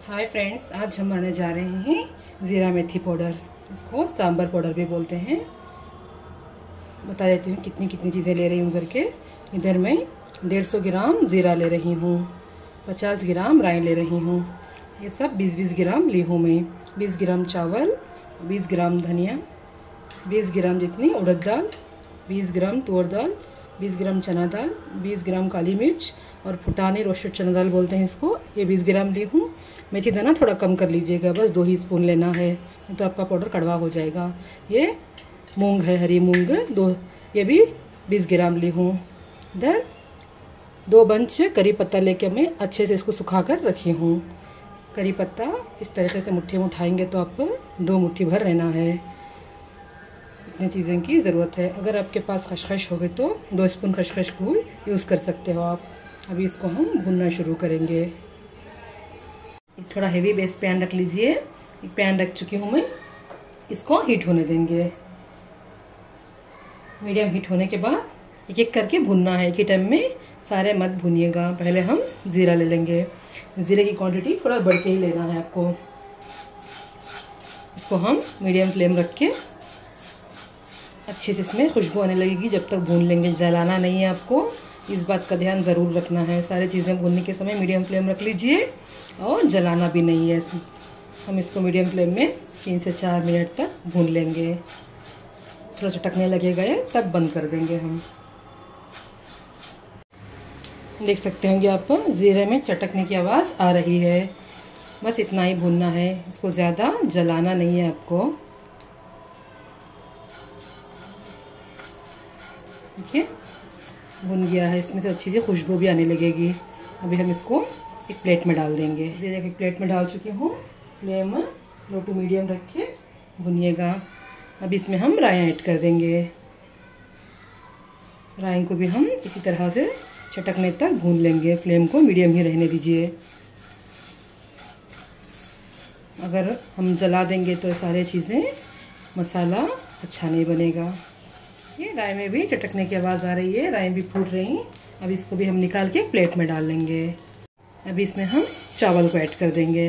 Hi friends, आज हम बनाने जा रहे हैं ज़ीरा मेथी पाउडर। इसको सांभर पाउडर भी बोलते हैं। बता देती हूँ कितनी कितनी चीज़ें ले रही हूँ करके। इधर मैं 150 ग्राम ज़ीरा ले रही हूँ, 50 ग्राम राई ले रही हूँ। ये सब 20-20 ग्राम ली हूँ मैं। 20 ग्राम चावल, 20 ग्राम धनिया, 20 ग्राम जितनी उड़द दाल, 20 ग्राम तुअर दाल, 20 ग्राम चना दाल, 20 ग्राम काली मिर्च और फुटानी रोस्टेड चना दाल बोलते हैं इसको, ये 20 ग्राम ली हूँ। मेथी दाना थोड़ा कम कर लीजिएगा, बस 2 ही स्पून लेना है, नहीं तो आपका पाउडर कड़वा हो जाएगा। ये मूंग है, हरी मूंग 2, ये भी 20 ग्राम ली हूँ। इधर 2 बंच करी पत्ता लेके मैं अच्छे से इसको सुखा कर रखी हूँ। करी पत्ता इस तरीके से मुट्ठी में उठाएंगे तो आपको 2 मुट्ठी भर रहना है। इतनी चीज़ें की ज़रूरत है। अगर आपके पास खसखस हो गए तो 2 स्पून खसखस को यूज़ कर सकते हो आप। अभी इसको हम भूनना शुरू करेंगे। एक थोड़ा हेवी बेस पैन रख लीजिए। एक पैन रख चुकी हूँ मैं, इसको हीट होने देंगे। मीडियम हीट होने के बाद एक एक करके भूनना है। एक ही टाइम में सारे मत भूनिएगा। पहले हम ज़ीरा ले लेंगे। ज़ीरे की क्वांटिटी थोड़ा बढ़ के ही लेना है आपको। इसको हम मीडियम फ्लेम रख के अच्छे से इसमें खुशबू आने लगेगी जब तक भून लेंगे। जलाना नहीं है आपको, इस बात का ध्यान ज़रूर रखना है। सारी चीज़ें भूनने के समय मीडियम फ्लेम रख लीजिए और जलाना भी नहीं है। हम इसको मीडियम फ्लेम में 3 से 4 मिनट तक भून लेंगे। थोड़ा चटकने लगेगा ये, तब बंद कर देंगे हम। देख सकते होंगे आप, ज़ीरे में चटकने की आवाज़ आ रही है। बस इतना ही भूनना है, इसको ज़्यादा जलाना नहीं है आपको। देखिए भुन गया है, इसमें से अच्छी सी खुशबू भी आने लगेगी। अभी हम इसको एक प्लेट में डाल देंगे। ज़ीरे की प्लेट में डाल चुकी हूँ। फ्लेम लो टू मीडियम रख के भुनिएगा। अभी इसमें हम राई ऐड कर देंगे। राई को भी हम इसी तरह से चटकने तक भून लेंगे। फ्लेम को मीडियम ही रहने दीजिए। अगर हम जला देंगे तो सारे चीज़ें मसाला अच्छा नहीं बनेगा। ये राई में भी चटकने की आवाज़ आ रही है, राई भी फूट रही है। अब इसको भी हम निकाल के प्लेट में डाल लेंगे। अभी इसमें हम चावल को ऐड कर देंगे।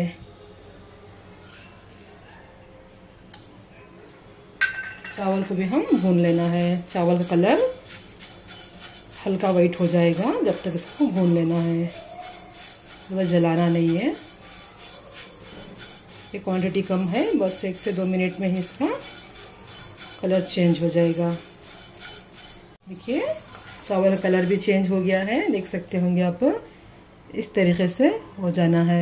चावल को भी हम भून लेना है। चावल का कलर हल्का वाइट हो जाएगा जब तक इसको भून लेना है, बस जलाना नहीं है। ये क्वांटिटी कम है, बस 1 से 2 मिनट में ही इसका कलर चेंज हो जाएगा। देखिए चावल का कलर भी चेंज हो गया है, देख सकते होंगे आप। इस तरीके से हो जाना है,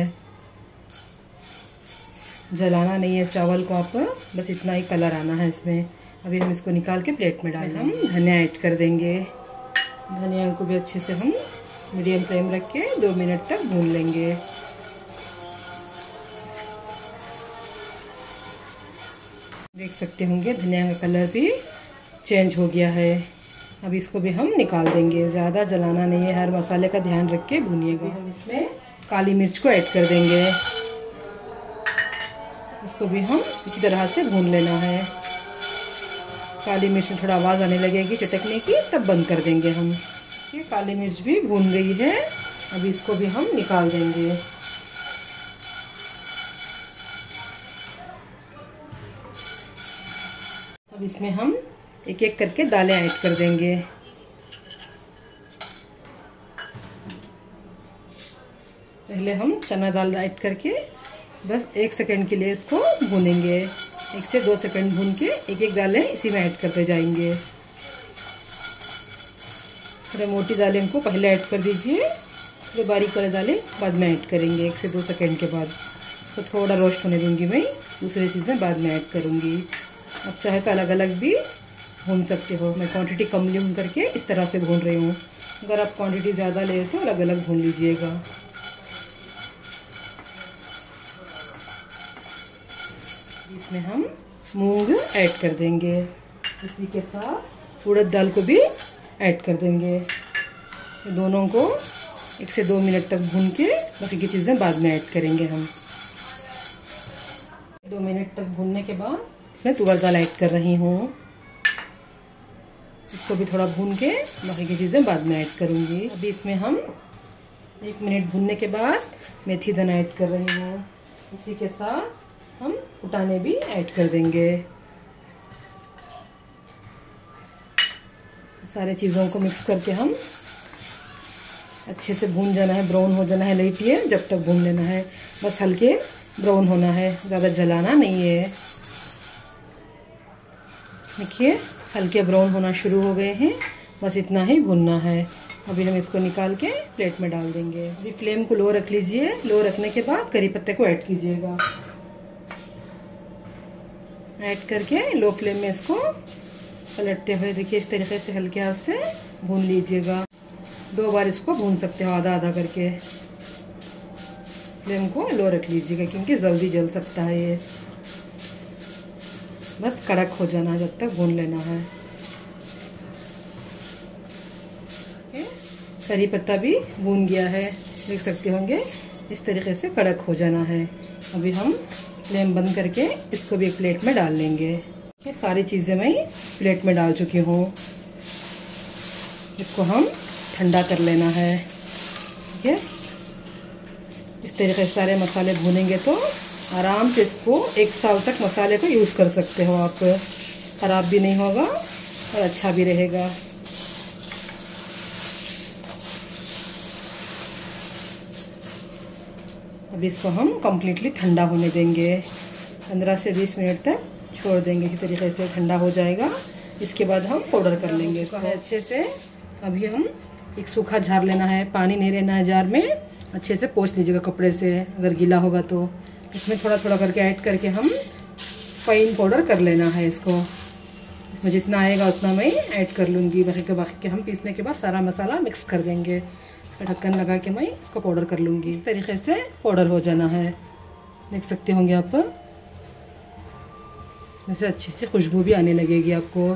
जलाना नहीं है चावल को आप, बस इतना ही कलर आना है इसमें। अभी हम इसको निकाल के प्लेट में डालें। हम धनिया ऐड कर देंगे। धनिया को भी अच्छे से हम मीडियम फ्लेम रख के 2 मिनट तक भून लेंगे। देख सकते होंगे धनिया का कलर भी चेंज हो गया है। अब इसको भी हम निकाल देंगे। ज़्यादा जलाना नहीं है, हर मसाले का ध्यान रख के भूनिएगा। हम इसमें काली मिर्च को ऐड कर देंगे। इसको भी हम इसी तरह से भून लेना है। काली मिर्च में थोड़ा आवाज़ आने लगेगी चटकने की, तब बंद कर देंगे हम। ये काली मिर्च भी भून गई है। अभी इसको भी हम निकाल देंगे। अब इसमें हम एक एक करके दालें ऐड कर देंगे। पहले हम चना दाल ऐड करके बस 1 सेकंड के लिए इसको भूनेंगे। 1 से 2 सेकंड भून के एक एक दालें इसी में ऐड करते जाएंगे। थोड़ी मोटी दालें को पहले ऐड कर दीजिए, फिर बारीक वाली दालें बाद में ऐड करेंगे 1 से 2 सेकंड के बाद। तो थोड़ा रोस्ट होने दूंगी मैं, दूसरी चीज़ें बाद में ऐड करूँगी। आप चाहे तो अलग अलग भी भून सकते हो। मैं क्वांटिटी कम ली हूँ करके इस तरह से भून रही हूँ। अगर आप क्वांटिटी ज़्यादा ले तो अलग अलग भून लीजिएगा। इसमें हम मूंग ऐड कर देंगे। इसी के साथ उड़द दाल को भी ऐड कर देंगे। दोनों को 1 से 2 मिनट तक भून के बाकी की चीज़ें बाद में ऐड करेंगे हम। 2 मिनट तक भूनने के बाद इसमें तुअर दाल ऐड कर रही हूँ। इसको भी थोड़ा भून के बाकी की चीज़ें बाद में ऐड करूँगी। अभी इसमें हम 1 मिनट भूनने के बाद मेथी दाना ऐड कर रही हूँ। इसी के साथ हम फुटाने भी ऐड कर देंगे। सारे चीज़ों को मिक्स करके हम अच्छे से भून जाना है, ब्राउन हो जाना है। लेटिए जब तक भून लेना है, बस हल्के ब्राउन होना है, ज़्यादा जलाना नहीं है। देखिए हल्के ब्राउन होना शुरू हो गए हैं, बस इतना ही भूनना है। अभी हम इसको निकाल के प्लेट में डाल देंगे। अभी फ्लेम को लो रख लीजिए। लो रखने के बाद करी पत्ते को ऐड कीजिएगा। ऐड करके लो फ्लेम में इसको पलटते हुए देखिए इस तरीके से हल्के हाथ से भून लीजिएगा। 2 बार इसको भून सकते हो, आधा आधा करके। फ्लेम को लो रख लीजिएगा क्योंकि जल्दी जल सकता है ये। बस कड़क हो जाना है, जब तक भून लेना है। करी पत्ता भी भून गया है, देख सकते होंगे इस तरीके से कड़क हो जाना है। अभी हम फ्लेम बंद करके इसको भी एक प्लेट में डाल लेंगे। ये सारी चीज़ें मैं प्लेट में डाल चुकी हूँ। इसको हम ठंडा कर लेना है। ठीक है, इस तरीके से सारे मसाले भूनेंगे तो आराम से इसको 1 साल तक मसाले को यूज़ कर सकते हो आप। ख़राब भी नहीं होगा और अच्छा भी रहेगा। अभी इसको हम कम्प्लीटली ठंडा होने देंगे। 15 से 20 मिनट तक छोड़ देंगे। इसी तरीके से ठंडा हो जाएगा। इसके बाद हम पाउडर कर लेंगे इसको अच्छे से। अभी हम एक सूखा जार लेना है, पानी नहीं रहना है जार में। अच्छे से पोंछ लीजिएगा कपड़े से, अगर गीला होगा तो। इसमें थोड़ा थोड़ा करके ऐड करके हम फाइन पाउडर कर लेना है इसको। इसमें जितना आएगा उतना मैं ऐड कर लूँगी। बाकी के हम पीसने के बाद सारा मसाला मिक्स कर देंगे। इसका ढक्कन लगा के मैं इसको पाउडर कर लूँगी। इस तरीके से पाउडर हो जाना है, देख सकते होंगे आप। इसमें से अच्छी सी खुशबू भी आने लगेगी आपको।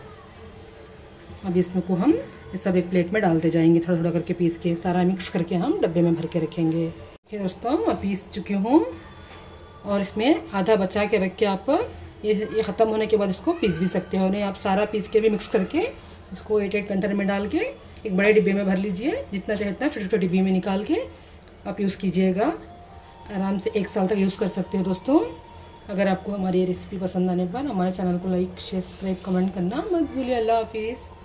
अब इसमें को हम ये सब एक प्लेट में डालते जाएंगे, थोड़ा थोड़ा करके पीस के। सारा मिक्स करके हम डब्बे में भर के रखेंगे। फिर दोस्तों मैं पीस चुकी हूँ और इसमें आधा बचा के रख के आप ये ख़त्म होने के बाद इसको पीस भी सकते हो। नहीं आप सारा पीस के भी मिक्स करके इसको 8 कंटेनर में डाल के एक बड़े डिब्बे में भर लीजिए। जितना चाहे उतना छोटे छोटे डिब्बे में निकाल के आप यूज़ कीजिएगा। आराम से 1 साल तक यूज़ कर सकते हो दोस्तों। अगर आपको हमारी ये रेसिपी पसंद आने पर हमारे चैनल को लाइक शेयर सब्सक्राइब कमेंट करना मत भूलिए। अल्लाह हाफिज़।